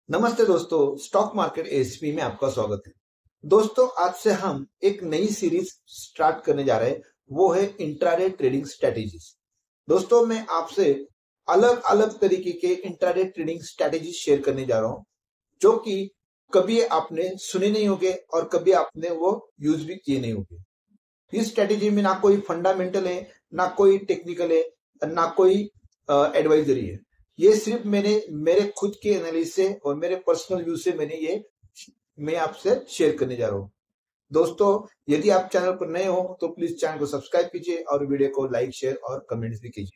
नमस्ते दोस्तों, stock market SP में आपका स्वागत है। दोस्तों, आज से हम एक नई सीरीज स्टार्ट करने जा रहे हैं, वो है इंट्राडे ट्रेडिंग स्ट्रेटेजीज। दोस्तों, मैं आपसे अलग अलग तरीके के इंट्राडे ट्रेडिंग स्ट्रेटेजीज शेयर करने जा रहा हूं, जो कि कभी आपने सुने नहीं होंगे और कभी आपने वो यूज भी किए नहीं होंगे। इस स्ट्रेटेजी में ना कोई फंडामेंटल है, ना कोई टेक्निकल है, ना कोई एडवाइजरी है। ये सिर्फ मैंने मेरे खुद के एनालिसिस से और मेरे पर्सनल व्यू से मैं आपसे शेयर करने जा रहा हूँ। दोस्तों, यदि आप चैनल पर नए हो तो प्लीज चैनल को सब्सक्राइब कीजिए और वीडियो को लाइक, शेयर और कमेंट्स भी कीजिए।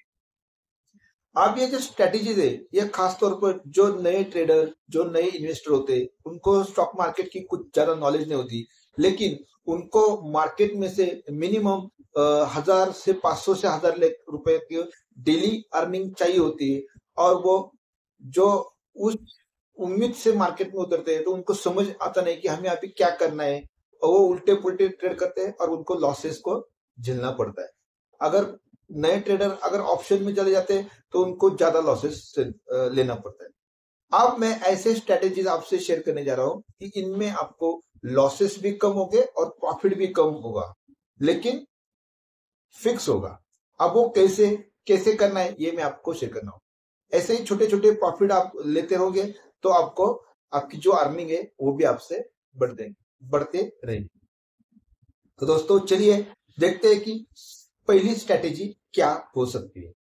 आप ये जो स्ट्रेटेजीज है, ये खासतौर पर जो नए ट्रेडर, जो नए इन्वेस्टर होते हैं, उनको स्टॉक मार्केट की कुछ ज्यादा नॉलेज नहीं होती, लेकिन उनको मार्केट में से मिनिमम 1000 से 500 से 1000 रुपए की डेली अर्निंग चाहिए होती है। और वो जो उस उम्मीद से मार्केट में उतरते हैं तो उनको समझ आता नहीं कि हमें अभी क्या करना है, और वो उल्टे पुल्टे ट्रेड करते हैं और उनको लॉसेस को झेलना पड़ता है। अगर नए ट्रेडर अगर ऑप्शन में चले जाते हैं तो उनको ज्यादा लॉसेस लेना पड़ता है। अब मैं ऐसे स्ट्रेटेजीज आपसे शेयर करने जा रहा हूं कि इनमें आपको लॉसेस भी कम होंगे और प्रॉफिट भी कम होगा, लेकिन फिक्स होगा। अब वो कैसे कैसे करना है, ये मैं आपको शेयर करना हूं। ऐसे ही छोटे छोटे प्रॉफिट आप लेते रहोगे तो आपको आपकी जो अर्निंग है वो भी आपसे बढ़ते रहेगी। तो दोस्तों, चलिए देखते हैं कि पहली स्ट्रेटेजी क्या हो सकती है।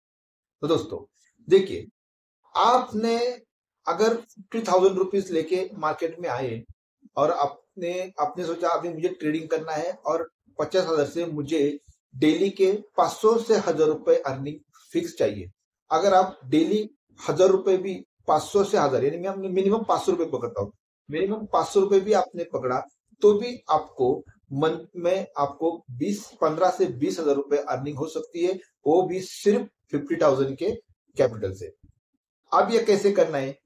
तो दोस्तों देखिए, आपने अगर 50,000 रुपीज लेके मार्केट में आए और आपने आपने सोचा अभी मुझे ट्रेडिंग करना है और 50,000 से मुझे डेली के 500 से 1000 रुपए अर्निंग फिक्स चाहिए। अगर आप डेली 1000 रुपए भी 500 से 1000 यानी मैं मिनिमम 500 रुपए पकड़ता हूँ, मिनिमम 500 रुपए भी आपने पकड़ा तो भी आपको मंथ में आपको 15 से 20,000 रुपए अर्निंग हो सकती है, वो भी सिर्फ 50,000 के कैपिटल से। अब ये कैसे करना है,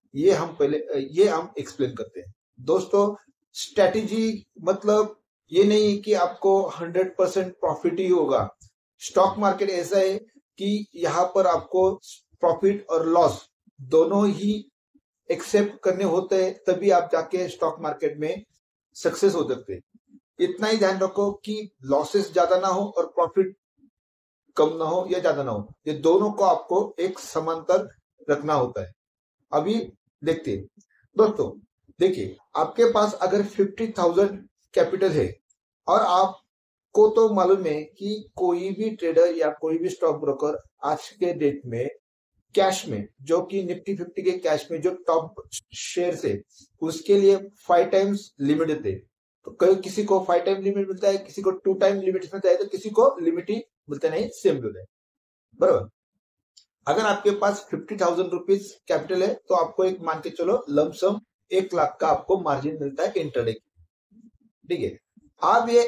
ये हम एक्सप्लेन करते हैं। दोस्तों, स्ट्रेटेजी मतलब ये नहीं कि आपको 100% प्रॉफिट ही होगा। स्टॉक मार्केट ऐसा है कि यहाँ पर आपको प्रॉफिट और लॉस दोनों ही एक्सेप्ट करने होते हैं, तभी आप जाके स्टॉक मार्केट में सक्सेस हो सकते हैं। इतना ही ध्यान रखो कि लॉसेस ज्यादा ना हो और प्रॉफिट कम ना हो या ज्यादा ना हो, ये दोनों को आपको एक समांतर रखना होता है। अभी देखते हैं। दोस्तों देखिए, आपके पास अगर 50,000 कैपिटल है और आपको तो मालूम है कि कोई भी ट्रेडर या कोई भी स्टॉक ब्रोकर आज के डेट में कैश में, जो कि निफ्टी 50 के कैश में जो टॉप शेयर है, उसके लिए 5 टाइम्स लिमिट देते हैं। तो किसी को 5 टाइम लिमिट मिलता है, किसी को 2 टाइम लिमिट मिलता है, तो किसी को लिमिट ही मिलता नहीं, सेम मिलता है, बराबर। अगर आपके पास 50,000 रुपीज कैपिटल है तो आपको एक मान के चलो लमसम 1 लाख का आपको मार्जिन मिलता है इंटरडे की, ठीक है। अब ये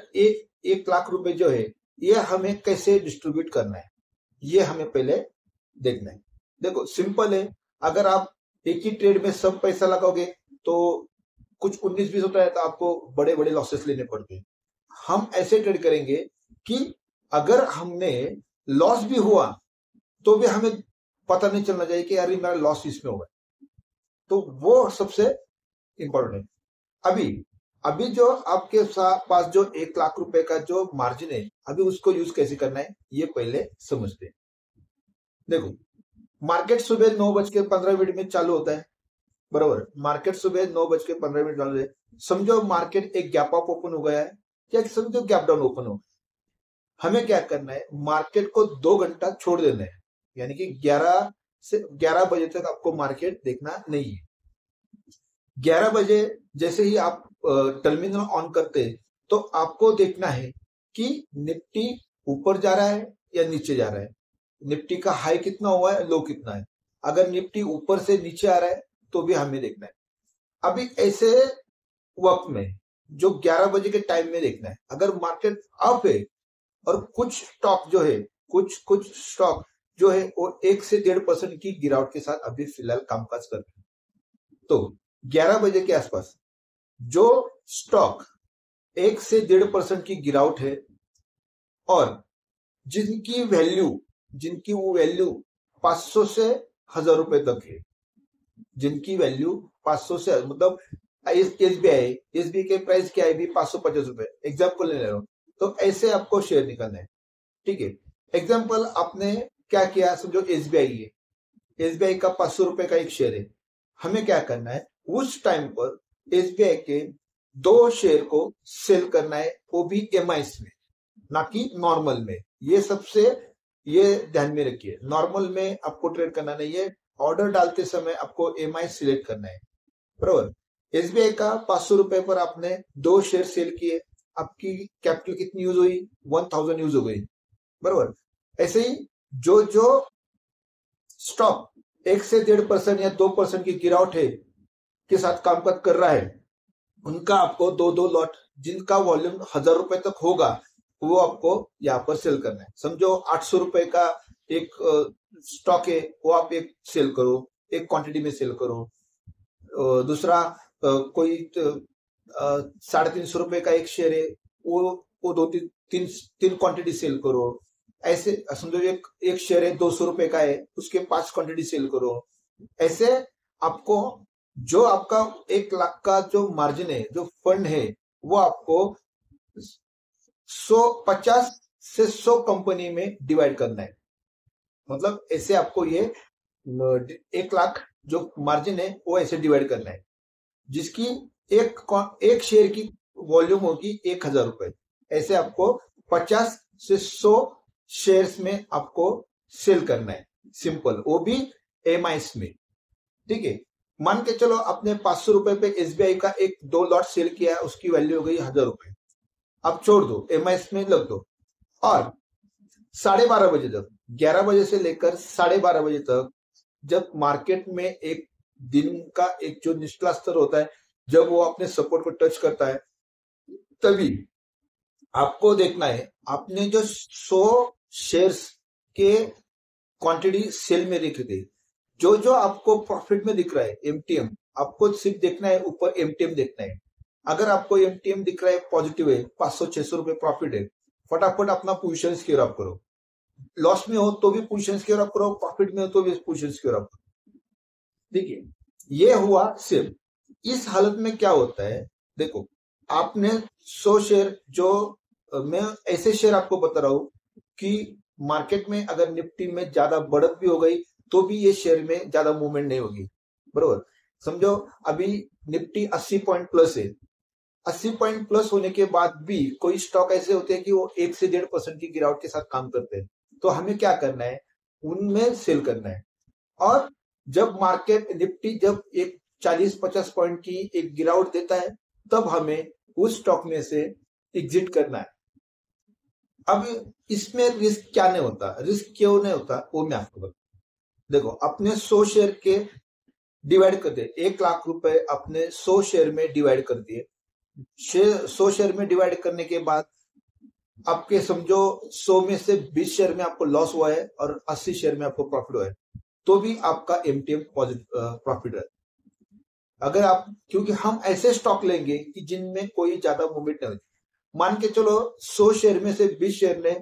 एक लाख रुपए जो है, ये हमें कैसे डिस्ट्रीब्यूट करना है, ये हमें पहले देखना है। देखो सिंपल है, अगर आप एक ही ट्रेड में सब पैसा लगाओगे तो कुछ 19-20 होता है तो आपको बड़े बड़े लॉसेस लेने पड़ते हैं। हम ऐसे ट्रेड करेंगे कि अगर हमने लॉस भी हुआ तो भी हमें पता नहीं चलना चाहिए कि अरे मेरा लॉस इसमें होगा। तो वो सबसे इंपॉर्टेंट है। अभी जो आपके पास जो 1 लाख रुपए का जो मार्जिन है, अभी उसको यूज कैसे करना है ये पहले समझते हैं। देखो, मार्केट सुबह 9:15 में चालू होता है, बराबर। मार्केट सुबह 9:15 चालू है। समझो मार्केट एक गैप अप ओपन हो गया है या समझो गैप डाउन ओपन हो। हमें क्या करना है, मार्केट को 2 घंटा छोड़ देना है, यानी कि 11 बजे तक आपको मार्केट देखना नहीं है। 11 बजे जैसे ही आप टर्मिनल ऑन करते हैं तो आपको देखना है कि निफ्टी ऊपर जा रहा है या नीचे जा रहा है, निफ्टी का हाई कितना हुआ है, लो कितना है। अगर निफ्टी ऊपर से नीचे आ रहा है तो भी हमें देखना है। अभी ऐसे वक्त में जो 11 बजे के टाइम में देखना है, अगर मार्केट अप है और कुछ स्टॉक जो है, कुछ स्टॉक जो है वो 1 से 1.5% की गिरावट के साथ अभी फिलहाल कामकाज कर रहे हैं, तो 11 बजे के आसपास जो स्टॉक 1 से 1.5% की गिरावट है और जिनकी वो वैल्यू 500 से 1000 रुपए तक है, जिनकी वैल्यू 500 से मतलब एसबीआई के प्राइस क्या है भी 550 रुपए, एग्जाम्पल ले रहा हूँ। तो ऐसे आपको शेयर निकालना है, ठीक है। एग्जाम्पल आपने क्या किया, समझो एसबीआई है, एसबीआई का 500 रुपए का एक शेयर है। हमें क्या करना है, उस टाइम पर एसबीआई के 2 शेयर को सेल करना है, वो भी एमआईस में, ना कि नॉर्मल में। ये ध्यान में रखिए, नॉर्मल में आपको ट्रेड करना नहीं है, ऑर्डर डालते समय आपको एमआई सिलेक्ट करना है, बराबर। एसबीआई का 500 रुपए पर आपने 2 शेयर सेल किए, आपकी कैपिटल कितनी यूज हुई, 1000 यूज हो गई, बराबर। ऐसे ही जो जो स्टॉक 1 से 1.5% या 2% की गिरावट है के साथ कामकाज कर रहा है, उनका आपको 2-2 लॉट, जिनका वॉल्यूम 1000 रुपए तक होगा, वो आपको यहाँ पर सेल करना है। समझो 800 रुपए का एक स्टॉक है, वो आप एक सेल करो, एक क्वांटिटी में सेल करो। दूसरा कोई 350 रुपए का एक शेयर है, वो दो तीन तीन तीन क्वांटिटी सेल करो। ऐसे समझो एक शेयर है 200 रुपए का है, उसके 5 क्वांटिटी सेल करो। ऐसे आपको जो आपका 1 लाख का जो मार्जिन है, जो फंड है, वो आपको 50 से 100 कंपनी में डिवाइड करना है। मतलब ऐसे आपको ये 1 लाख जो मार्जिन है वो ऐसे डिवाइड करना है, जिसकी एक शेयर की वॉल्यूम होगी 1000 रुपए। ऐसे आपको 50 से 100 शेयर्स में आपको सेल करना है, सिंपल, वो भी एमआईस में, ठीक है। मान के चलो आपने 500 रुपए पे एसबीआई का 1-2 लॉट सेल किया, उसकी वैल्यू हो गई 1000 रुपए। अब छोड़ दो, एमआईएस में लग दो, और 12:30 बजे तक, 11 बजे से लेकर 12:30 बजे तक, जब मार्केट में एक दिन का एक जो निचला स्तर होता है, जब वो अपने सपोर्ट को टच करता है, तभी आपको देखना है आपने जो 100 शेयर्स के क्वांटिटी सेल में दिख रही, जो जो आपको प्रॉफिट में दिख रहा है एमटीएम, आपको सिर्फ देखना है ऊपर एमटीएम देखना है। अगर आपको एमटीएम दिख रहा है पॉजिटिव है, 500-600 रुपए प्रॉफिट है, फटाफट अपना पोजीशन सिक्योर अप करो। लॉस में हो तो भी पोजीशन सिक्योर अप करो, प्रॉफिट में हो तो भी पोजीशन सिक्योर अप करो, ठीक है। ये हुआ सिर्फ। इस हालत में क्या होता है, देखो आपने 100 शेयर, जो मैं ऐसे शेयर आपको बता रहा हूं कि मार्केट में अगर निफ्टी में ज्यादा बढ़त भी हो गई तो भी ये शेयर में ज्यादा मूवमेंट नहीं होगी, बरोबर। समझो अभी निफ्टी 80 पॉइंट प्लस है, 80 पॉइंट प्लस होने के बाद भी कोई स्टॉक ऐसे होते हैं कि वो 1 से 1.5% की गिरावट के साथ काम करते हैं, तो हमें क्या करना है, उनमें सेल करना है। और जब मार्केट निफ्टी जब एक 40-50 पॉइंट की एक गिरावट देता है, तब हमें उस स्टॉक में से एग्जिट करना है। अब इसमें रिस्क क्या नहीं होता, रिस्क क्यों नहीं होता, वो मैं आपको बताऊं। देखो अपने 100 शेयर के डिवाइड कर दे, 1 लाख रुपए अपने 100 शेयर में डिवाइड कर दिए। 100 शेयर में डिवाइड करने के बाद आपके समझो 100 में से 20 शेयर में आपको लॉस हुआ है और 80 शेयर में आपको प्रॉफिट हुआ है, तो भी आपका एमटीएम पॉजिटिव प्रॉफिट है। अगर आप, क्योंकि हम ऐसे स्टॉक लेंगे कि जिनमें कोई ज्यादा मूवमेंट नहीं होती। मान के चलो 100 शेयर में से 20 शेयर ने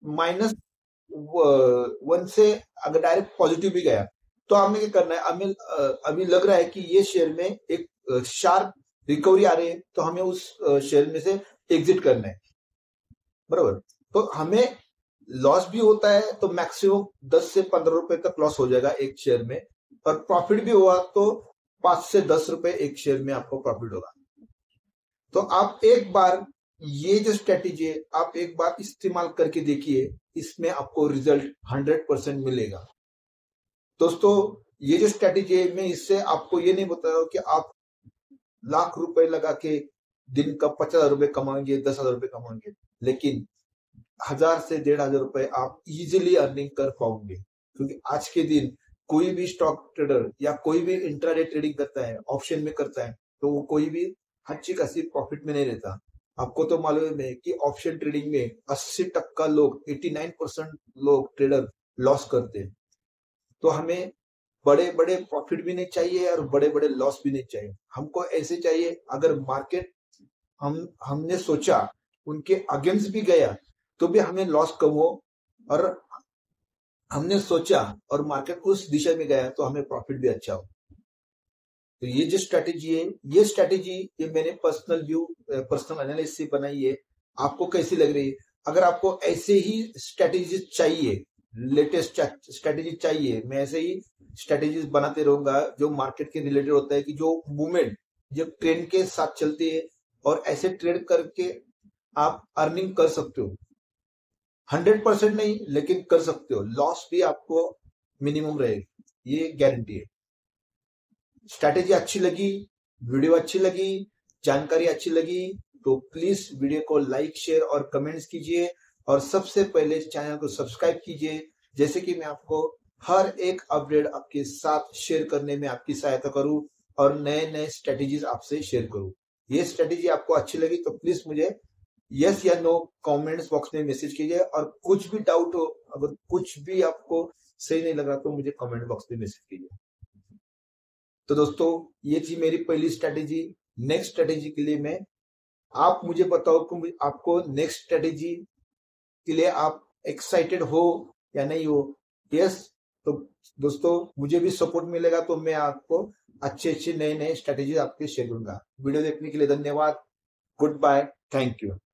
-1 से अगर डायरेक्ट पॉजिटिव भी गया, तो हमें क्या करना है, हमें अभी लग रहा है कि ये शेयर में एक शार्प रिकवरी आ रही है, तो हमें उस शेयर में से एग्जिट करना है, बराबर। तो हमें लॉस भी होता है तो मैक्सिमम 10 से 15 रुपए तक लॉस हो जाएगा एक शेयर में, और प्रॉफिट भी हुआ तो 5 से 10 रुपए एक शेयर में आपको प्रॉफिट होगा। तो आप एक बार ये जो स्ट्रेटेजी है, आप एक बार इस्तेमाल करके देखिए, इसमें आपको रिजल्ट 100% मिलेगा। दोस्तों ये जो स्ट्रेटेजी है, मैं इससे आपको ये नहीं बता रहा हूं कि आप लाख रुपए लगा के दिन का 50,000 रुपए कमाएंगे, 10,000 रुपए कमाएंगे, लेकिन 1000 से 1,500 रुपए आप इजीली अर्निंग कर पाओगे। क्योंकि आज के दिन कोई भी स्टॉक ट्रेडर या कोई भी इंट्राडे ट्रेडिंग करता है, ऑप्शन में करता है, तो वो कोई भी अच्छी खासी प्रॉफिट में नहीं रहता। आपको तो मालूम है कि ऑप्शन ट्रेडिंग में 80% लोग, 89% लोग ट्रेडर लॉस करते हैं। तो हमें बड़े बड़े प्रॉफिट भी नहीं चाहिए और बड़े बड़े लॉस भी नहीं चाहिए। हमको ऐसे चाहिए, अगर मार्केट हमने सोचा उनके अगेंस्ट भी गया तो भी हमें लॉस कम हो, और हमने सोचा और मार्केट उस दिशा में गया तो हमें प्रॉफिट भी अच्छा हो। तो ये जो स्ट्रेटेजी है, ये स्ट्रेटेजी ये मैंने पर्सनल एनालिसिस से बनाई है। आपको कैसी लग रही है? अगर आपको ऐसे ही स्ट्रेटेजी चाहिए, लेटेस्ट स्ट्रेटेजी चाहिए, मैं ऐसे ही स्ट्रेटेजीज बनाते रहूंगा जो मार्केट के रिलेटेड होता है, कि जो मूवमेंट जो ट्रेंड के साथ चलती है और ऐसे ट्रेड करके आप अर्निंग कर सकते हो। 100% नहीं, लेकिन कर सकते हो। लॉस भी आपको मिनिमम रहेगी, ये गारंटी है। स्ट्रैटेजी अच्छी लगी, वीडियो अच्छी लगी, जानकारी अच्छी लगी, तो प्लीज वीडियो को लाइक, शेयर और कमेंट्स कीजिए, और सबसे पहले चैनल को सब्सक्राइब कीजिए, जैसे कि मैं आपको हर एक अपडेट आपके साथ शेयर करने में आपकी सहायता करूं और नए नए स्ट्रेटेजीज आपसे शेयर करूं। ये स्ट्रेटेजी आपको अच्छी लगी तो प्लीज मुझे यस या नो कमेंट्स बॉक्स में मैसेज कीजिए, और कुछ भी डाउट हो, अगर कुछ भी आपको सही नहीं लग रहा तो मुझे कमेंट बॉक्स में मैसेज कीजिए। तो दोस्तों, ये थी मेरी पहली स्ट्रेटेजी। नेक्स्ट स्ट्रेटेजी के लिए आप मुझे बताओ कि आपको नेक्स्ट स्ट्रेटेजी के लिए आप एक्साइटेड हो या नहीं हो। यस, तो दोस्तों मुझे भी सपोर्ट मिलेगा तो मैं आपको अच्छे अच्छे नए नए स्ट्रेटेजी आपके शेयर करूंगा। वीडियो देखने के लिए धन्यवाद। Good bye, thank you.